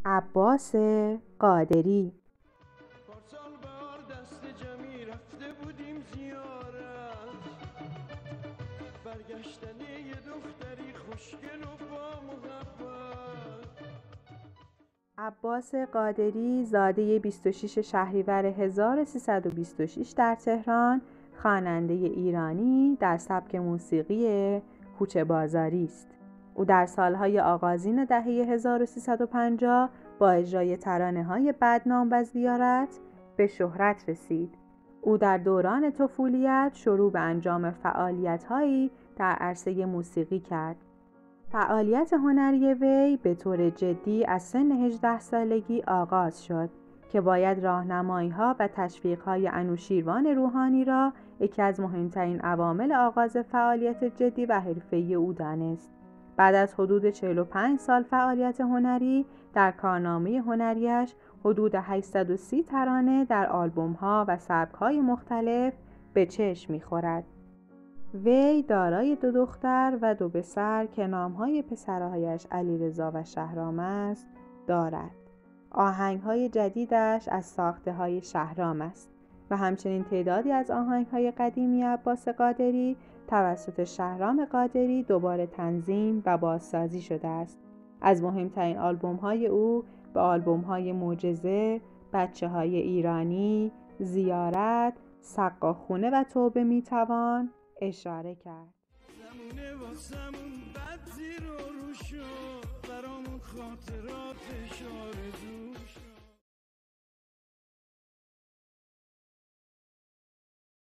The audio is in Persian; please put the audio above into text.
عباس قادری. پارسال بهار دست جمعی رفته بودیم زیارت، برگشتنی یه دختری خوشگل و با محبت. عباس قادری زاده 26 شهریور 1326 در تهران، خواننده ایرانی در سبک موسیقی کوچه بازاری است. او در سالهای آغازین دهه 1350 با اجرای ترانه‌های بدنام و زیارت به شهرت رسید. او در دوران طفولیت شروع به انجام فعالیت‌هایی در عرصه موسیقی کرد. فعالیت هنری وی به طور جدی از سن 18 سالگی آغاز شد که باید راهنمایی‌ها و تشویق‌های انوشیروان روحانی را یکی از مهمترین عوامل آغاز فعالیت جدی و حرفه‌ای او دانست. بعد از حدود 45 سال فعالیت هنری، در کارنامه هنریش حدود 830 ترانه در آلبوم‌ها و سبک‌های مختلف به چشم می‌خورد. وی دارای 2 دختر و 2 پسر که نامهای پسرهایش علیرضا و شهرام است دارد. آهنگهای جدیدش از ساخته‌های شهرام است و همچنین تعدادی از آهنگهای قدیمی عباس قادری توسط شهرام قادری دوباره تنظیم و بازسازی شده است. از مهمترین آلبوم‌های او به آلبوم‌های معجزه، بچه‌های ایرانی، زیارت، سقاخونه و توبه میتوان اشاره کرد. زمونه واسمون بد زیر و رو شد، برامون خاطرات اشاره دوش.